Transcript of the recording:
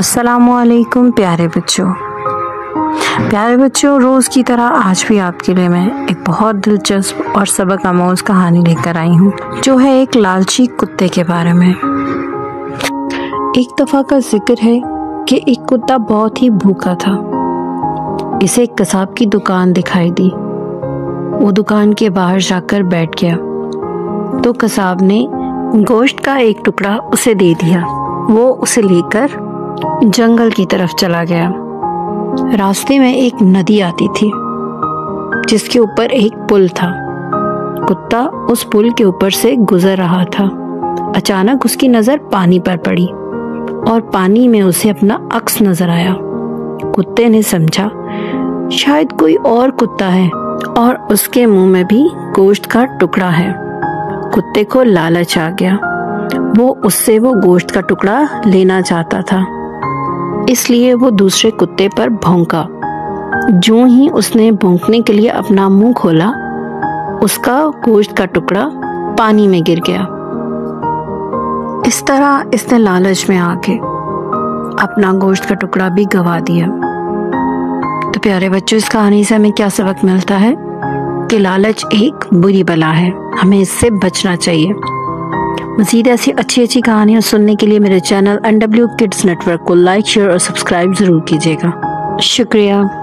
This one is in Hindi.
अस्सलामुअलैकुम प्यारे बच्चों, रोज़ की तरह आज भी आपके लिए मैं एक बहुत दिलचस्प और सबक आमोज कहानी लेकर आई हूँ, जो है एक लालची कुत्ते के बारे में। एक दफ़ा का जिक्र है कि एक कुत्ता बहुत ही भूखा था। इसे एक कसाब की दुकान दिखाई दी। वो दुकान के बाहर जाकर बैठ गया तो कसाब ने गोश्त का एक टुकड़ा उसे दे दिया। वो उसे लेकर जंगल की तरफ चला गया। रास्ते में एक नदी आती थी जिसके ऊपर एक पुल था। कुत्ता उस पुल के ऊपर से गुजर रहा था। अचानक उसकी नज़र पानी पर पड़ी और पानी में उसे अपना अक्स नजर आया। कुत्ते ने समझा शायद कोई और कुत्ता है और उसके मुंह में भी गोश्त का टुकड़ा है। कुत्ते को लालच आ गया। वो उससे वो गोश्त का टुकड़ा लेना चाहता था, इसलिए वो दूसरे कुत्ते पर भौंका। जो ही उसने भौंकने के लिए अपना मुंह खोला, उसका गोश्त का टुकड़ा पानी में गिर गया। इस तरह इसने लालच में आके अपना गोश्त का टुकड़ा भी गवा दिया। तो प्यारे बच्चों, इस कहानी से हमें क्या सबक मिलता है कि लालच एक बुरी बला है, हमें इससे बचना चाहिए। मज़ीद ऐसी अच्छी कहानियाँ सुनने के लिए मेरे चैनल NW Kids नेटवर्क को लाइक, शेयर और सब्सक्राइब ज़रूर कीजिएगा। शुक्रिया।